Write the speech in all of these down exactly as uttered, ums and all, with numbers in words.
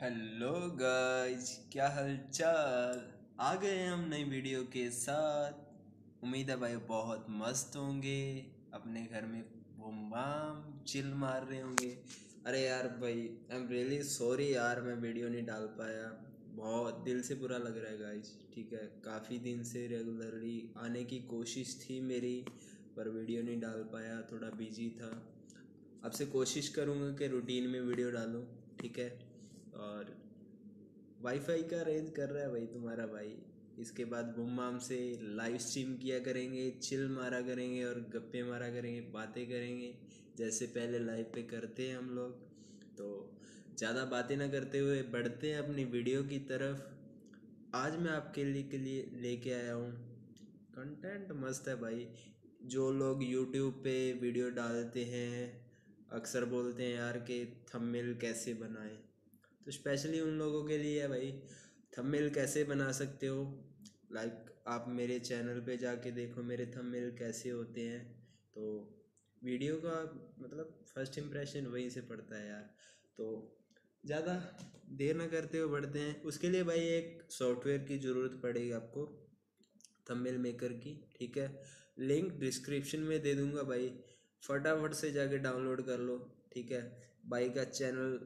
Hello guys, क्या हालचाल। आ गए हम नई वीडियो के साथ। उम्मीद है भाई बहुत मस्त होंगे, अपने घर में बूम बाम चिल मार रहे होंगे। अरे यार भाई, आई एम रियली सॉरी यार, मैं वीडियो नहीं डाल पाया। बहुत दिल से बुरा लग रहा है गाइस। ठीक है, काफ़ी दिन से रेगुलरली आने की कोशिश थी मेरी, पर वीडियो नहीं डाल पाया, थोड़ा बिजी था। अब से कोशिश करूँगा कि रूटीन में वीडियो डालूँ। ठीक है। और वाईफाई का अरेंज कर रहा है भाई तुम्हारा भाई। इसके बाद बूम बाम से लाइव स्ट्रीम किया करेंगे, चिल मारा करेंगे और गप्पे मारा करेंगे, बातें करेंगे जैसे पहले लाइव पे करते हैं हम लोग। तो ज़्यादा बातें ना करते हुए बढ़ते हैं अपनी वीडियो की तरफ। आज मैं आपके लिए के लिए लेके आया हूँ कंटेंट मस्त है भाई। जो लोग यूट्यूब पे वीडियो डालते हैं अक्सर बोलते हैं यार कि थंबनेल कैसे बनाएं, तो स्पेशली उन लोगों के लिए है भाई। थंबनेल कैसे बना सकते हो, लाइक आप मेरे चैनल पे जाके देखो मेरे थंबनेल कैसे होते हैं। तो वीडियो का मतलब फर्स्ट इम्प्रेशन वहीं से पड़ता है यार। तो ज़्यादा देर ना करते हुए बढ़ते हैं। उसके लिए भाई एक सॉफ्टवेयर की ज़रूरत पड़ेगी आपको, थंबनेल मेकर की। ठीक है, लिंक डिस्क्रिप्शन में दे दूंगा भाई, फटाफट से जाके डाउनलोड कर लो। ठीक है, भाई का चैनल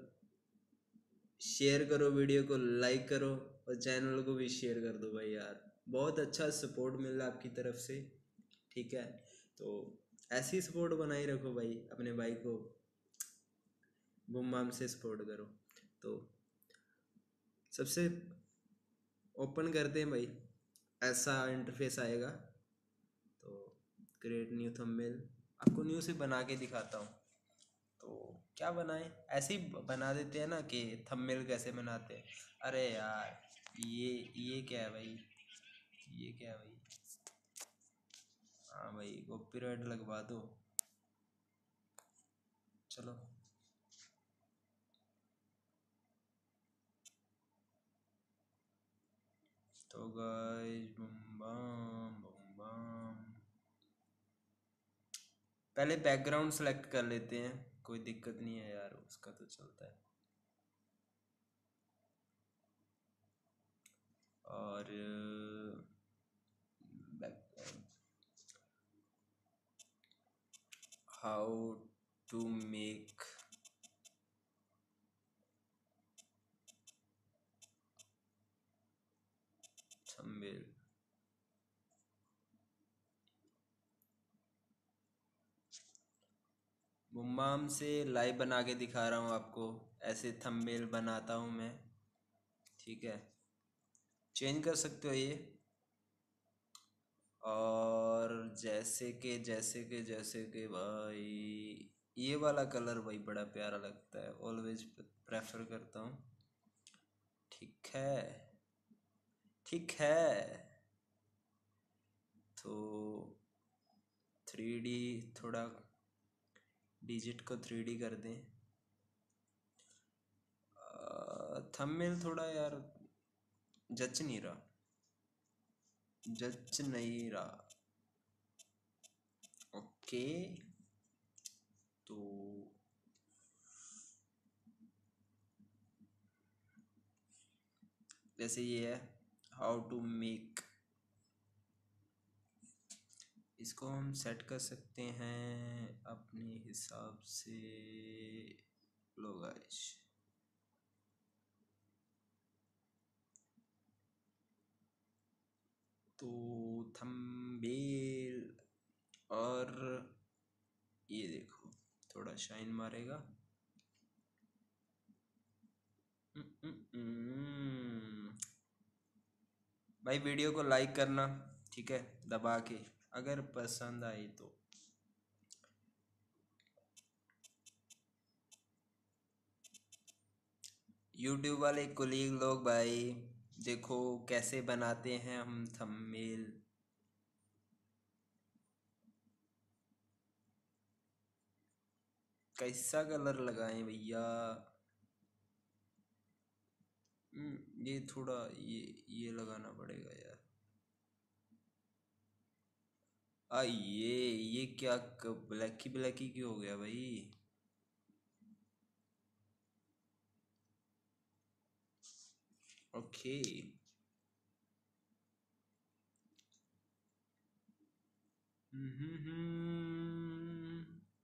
शेयर करो, वीडियो को लाइक करो और चैनल को भी शेयर कर दो भाई यार। बहुत अच्छा सपोर्ट मिल रहा है आपकी तरफ से। ठीक है, तो ऐसी सपोर्ट बनाए रखो भाई, अपने भाई को बूम बाम से सपोर्ट करो। तो सबसे ओपन करते हैं भाई, ऐसा इंटरफेस आएगा। तो क्रिएट न्यू थंबनेल, आपको न्यू से बना के दिखाता हूँ। तो क्या बनाएं, ऐसे ही बना देते हैं ना कि थंबनेल कैसे बनाते हैं। अरे यार, ये ये क्या है भाई, ये क्या है भाई। हाँ भाई, कॉपीराइट लगवा दो। चलो, तो गाइस बम बम बम बम, पहले बैकग्राउंड सेलेक्ट कर लेते हैं। कोई दिक्कत नहीं है यार, उसका तो चलता है। और background, how to make thumbnail. बुम्बाम से लाइव बना के दिखा रहा हूँ आपको, ऐसे थंबनेल बनाता हूँ मैं। ठीक है, चेंज कर सकते हो ये। और जैसे कि जैसे कि जैसे कि भाई, ये वाला कलर भाई बड़ा प्यारा लगता है, ऑलवेज प्रेफर करता हूँ। ठीक है, ठीक है। तो थ्री डी, थोड़ा डिजिट को थ्री डी कर दें। थंबनेल थोड़ा यार जच नहीं रहा, जच नहीं रहा। ओके, तो जैसे ये है, हाउ टू मेक, इसको हम सेट कर सकते हैं अपने हिसाब से। लो गाइस, तो थंबनेल, और ये देखो थोड़ा शाइन मारेगा। हम्म, हम्म, हम्म। भाई वीडियो को लाइक करना, ठीक है, दबा के, अगर पसंद आई तो। यूट्यूब वाले कुलीग लोग भाई, देखो कैसे बनाते हैं हम थंबनेल। कैसा कलर लगाएं भैया। हम्म, ये थोड़ा ये ये लगाना पड़ेगा यार। आ ये ये क्या, ब्लैक ही ब्लैक ही क्यों हो गया भाई। ओके। हम्म।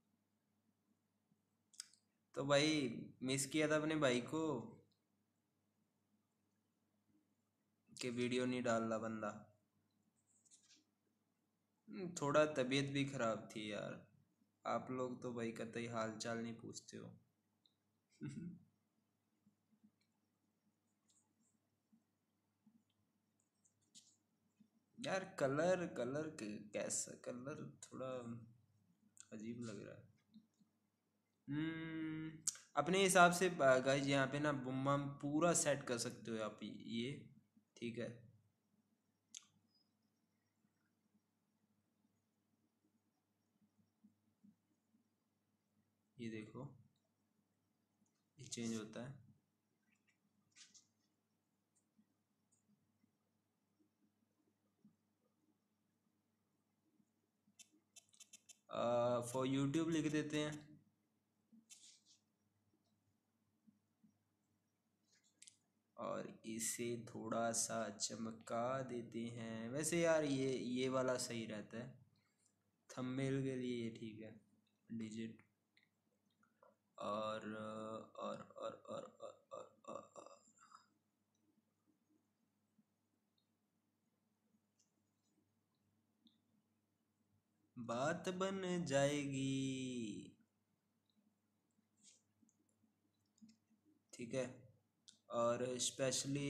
तो भाई मिस किया था अपने भाई को कि वीडियो नहीं डाल रहा बंदा। हम्म, थोड़ा तबीयत भी खराब थी यार। आप लोग तो भाई कतई हाल चाल नहीं पूछते हो। यार कलर कलर कैसा कलर, थोड़ा अजीब लग रहा है। हम्म। अपने हिसाब से गाइज यहाँ पे ना बुम बम पूरा सेट कर सकते हो आप ये। ठीक है। ये देखो, ये चेंज होता है। फॉर यूट्यूब लिख देते हैं और इसे थोड़ा सा चमका देते हैं। वैसे यार ये ये वाला सही रहता है थंबनेल के लिए, ये ठीक है। डिजिट और और और और और, और, और, और बात बन जाएगी। ठीक है। और स्पेशली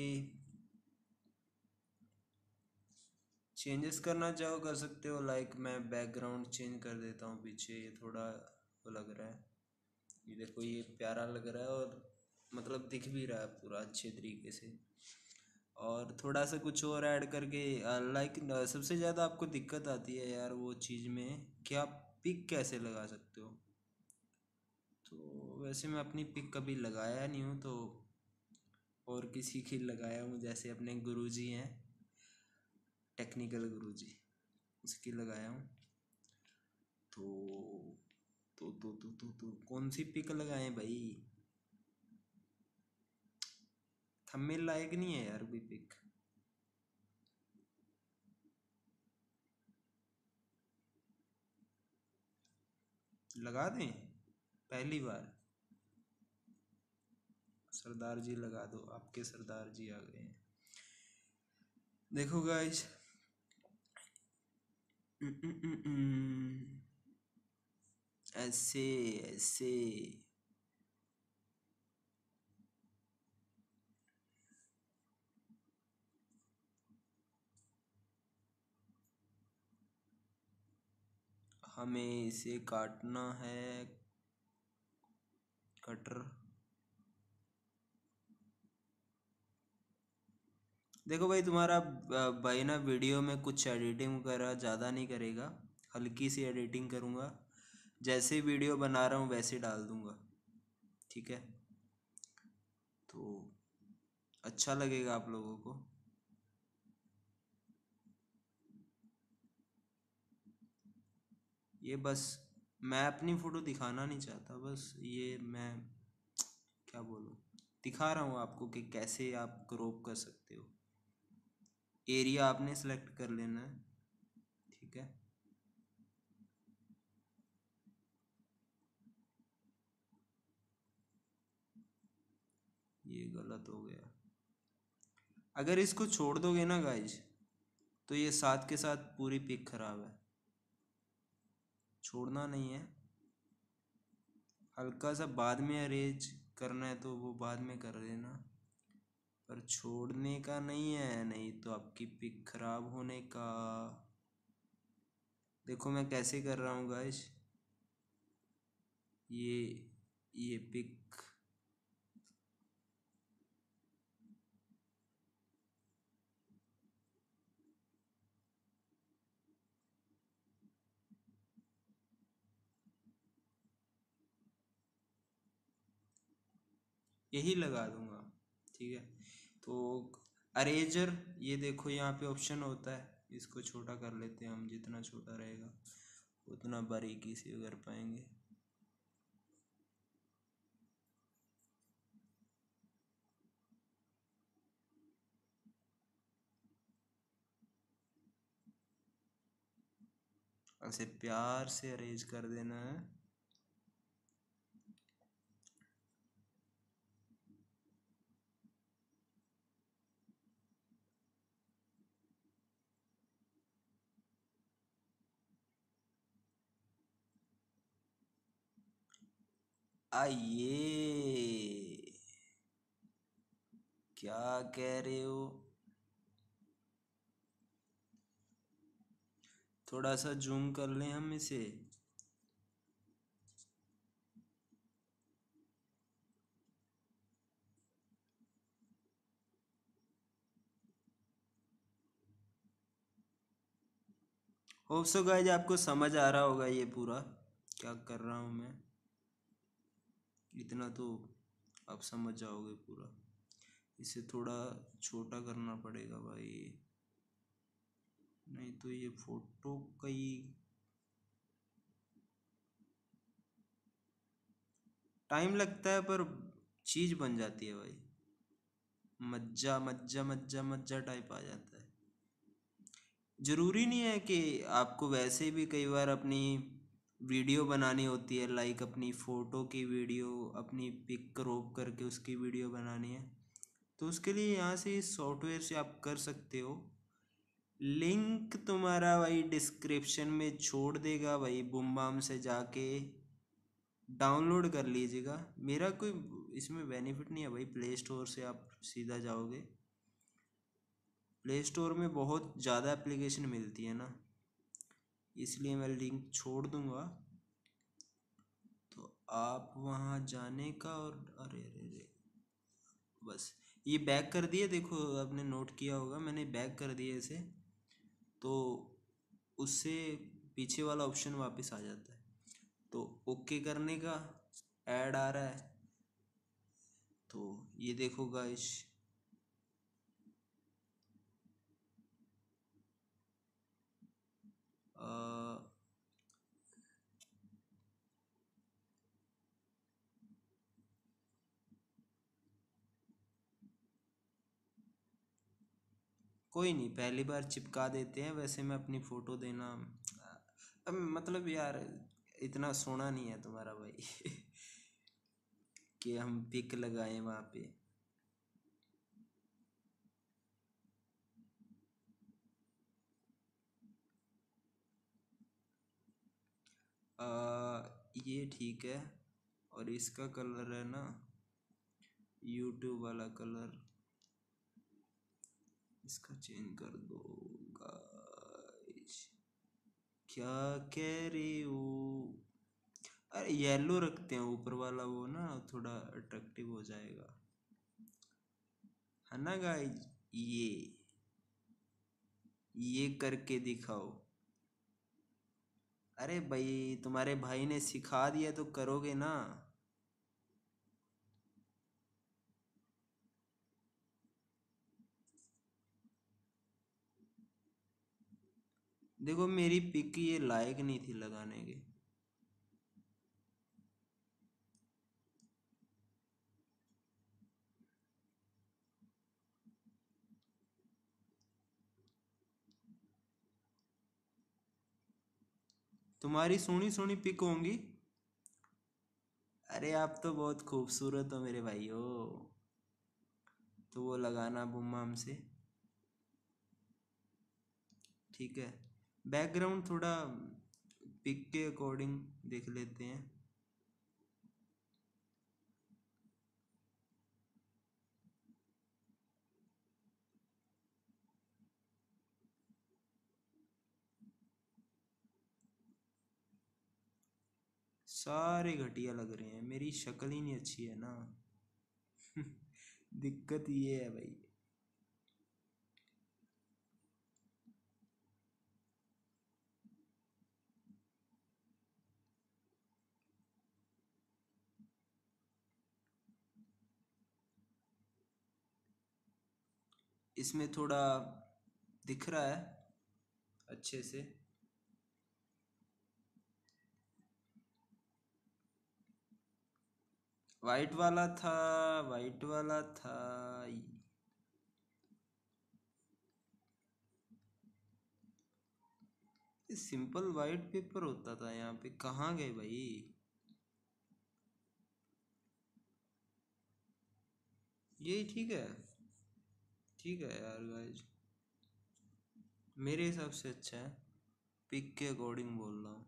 चेंजेस करना चाहो कर सकते हो, लाइक मैं बैकग्राउंड चेंज कर देता हूँ पीछे, ये थोड़ा वो लग रहा है। ये देखो ये प्यारा लग रहा है और मतलब दिख भी रहा है पूरा अच्छे तरीके से। और थोड़ा सा कुछ और ऐड करके, लाइक सबसे ज़्यादा आपको दिक्कत आती है यार वो चीज़ में कि आप पिक कैसे लगा सकते हो। तो वैसे मैं अपनी पिक कभी लगाया नहीं हूँ, तो और किसी की लगाया हूँ, जैसे अपने गुरुजी हैं, टेक्निकल गुरुजी, उसकी लगाया हूँ। तो तो तो तो तो, तो कौन सी पिक लगाएं भाई, थंबनेल लायक नहीं है यार कोई पिक। लगा दें पहली बार। सरदार जी लगा दो, आपके सरदार जी आ गए हैं। देखो गाइस, ऐसे ऐसे हमें इसे काटना है, कटर। देखो भाई तुम्हारा ब- भाई ना वीडियो में कुछ एडिटिंग वगैरह ज़्यादा नहीं करेगा, हल्की सी एडिटिंग करूँगा, जैसे वीडियो बना रहा हूँ वैसे डाल दूँगा। ठीक है। तो अच्छा लगेगा आप लोगों को। ये बस मैं अपनी फ़ोटो दिखाना नहीं चाहता, बस ये मैं क्या बोलूँ, दिखा रहा हूँ आपको कि कैसे आप क्रॉप कर सकते हो। एरिया आपने सेलेक्ट कर लेना है। ठीक है। ये गलत हो गया। अगर इसको छोड़ दोगे ना गाइज, तो ये साथ के साथ पूरी पिक खराब है। छोड़ना नहीं है, हल्का सा बाद में अरेंज करना है तो वो बाद में कर लेना, पर छोड़ने का नहीं है, नहीं तो आपकी पिक खराब होने का। देखो मैं कैसे कर रहा हूँ गाइज, ये ये पिक यही लगा दूंगा। ठीक है। तो अरेजर, ये देखो यहाँ पे ऑप्शन होता है, इसको छोटा कर लेते हैं हम, जितना छोटा रहेगा उतना बारीकी से कर पाएंगे। उसे प्यार से अरेंज कर देना है। आइए, क्या कह रहे हो? थोड़ा सा जूम कर लें हम इसे। होप सो गाइज आपको समझ आ रहा होगा ये पूरा क्या कर रहा हूँ मैं। इतना तो आप समझ जाओगे पूरा। इसे थोड़ा छोटा करना पड़ेगा भाई, नहीं तो ये फोटो कई टाइम लगता है पर चीज बन जाती है भाई। मज्जा मज्जा मज्जा मज्जा टाइप आ जाता है। जरूरी नहीं है कि आपको वैसे भी कई बार अपनी वीडियो बनानी होती है, लाइक अपनी फ़ोटो की वीडियो, अपनी पिक क्रॉप करके उसकी वीडियो बनानी है, तो उसके लिए यहाँ से इस सॉफ्टवेयर से आप कर सकते हो। लिंक तुम्हारा भाई डिस्क्रिप्शन में छोड़ देगा भाई, बूम बाम से जाके डाउनलोड कर लीजिएगा। मेरा कोई इसमें बेनिफिट नहीं है भाई, प्ले स्टोर से आप सीधा जाओगे। प्ले स्टोर में बहुत ज़्यादा एप्लीकेशन मिलती है ना, इसलिए मैं लिंक छोड़ दूंगा, तो आप वहाँ जाने का। और अरे अरे अरे बस ये बैक कर दिए, देखो आपने नोट किया होगा मैंने बैक कर दिया इसे, तो उससे पीछे वाला ऑप्शन वापस आ जाता है। तो ओके करने का ऐड आ रहा है, तो ये देखो गाइस। कोई नहीं, पहली बार चिपका देते हैं। वैसे मैं अपनी फ़ोटो देना अब मतलब यार इतना सोना नहीं है तुम्हारा भाई कि हम पिक लगाएं वहाँ पे। आ, ये ठीक है। और इसका कलर है ना यूट्यूब वाला कलर, इसका चेंज कर दो गाइस। क्या कह रही हो? अरे येलो रखते हैं ऊपर वाला, वो ना थोड़ा अट्रैक्टिव हो जाएगा, है ना गाइस? ये ये करके दिखाओ। अरे भाई तुम्हारे भाई ने सिखा दिया तो करोगे ना। देखो मेरी पिक ये लायक नहीं थी लगाने की। तुम्हारी सोनी सोनी पिक होंगी। अरे आप तो बहुत खूबसूरत हो मेरे भाई हो, तो वो लगाना बुम्माम से। ठीक है, बैकग्राउंड थोड़ा पिक के अकॉर्डिंग देख लेते हैं। सारे घटिया लग रहे हैं, मेरी शक्ल ही नहीं अच्छी है ना दिक्कत ये है भाई। इसमें थोड़ा दिख रहा है अच्छे से। वाइट वाला था, वाइट वाला था। सिंपल वाइट पेपर होता था यहाँ पे, कहाँ गए भाई? यही ठीक है, ठीक है यार गाइस, मेरे हिसाब से अच्छा है। पिक के अकॉर्डिंग बोल रहा हूँ।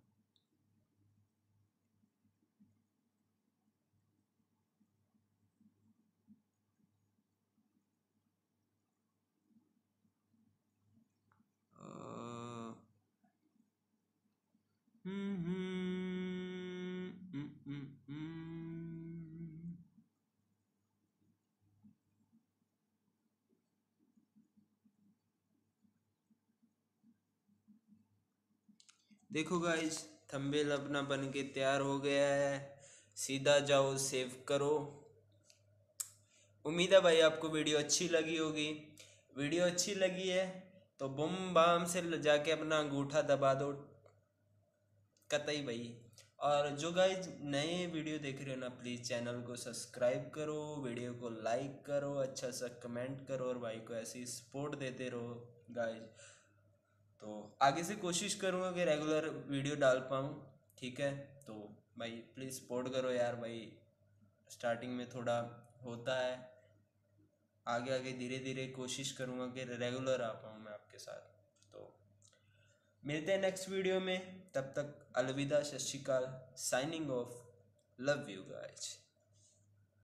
अ, हम्म हम्म हम्म, हम्म, हम्म। देखो गाइज, थंबनेल अपना बन के तैयार हो गया है, सीधा जाओ सेव करो। उम्मीद है भाई आपको वीडियो अच्छी लगी होगी। वीडियो अच्छी लगी है तो बुम बाम से जाके अपना अंगूठा दबा दो, कतई भाई। और जो गाइज नए वीडियो देख रहे हो ना, प्लीज़ चैनल को सब्सक्राइब करो, वीडियो को लाइक करो, अच्छा सा कमेंट करो और भाई को ऐसी सपोर्ट देते रहो गाइज। तो आगे से कोशिश करूँगा कि रेगुलर वीडियो डाल पाऊँ, ठीक है? तो भाई प्लीज़ सपोर्ट करो यार भाई, स्टार्टिंग में थोड़ा होता है, आगे आगे धीरे धीरे कोशिश करूँगा कि रेगुलर आ पाऊँ मैं आपके साथ। तो मिलते हैं नेक्स्ट वीडियो में, तब तक अलविदा, सत श्री अकाल, signing off, love you guys.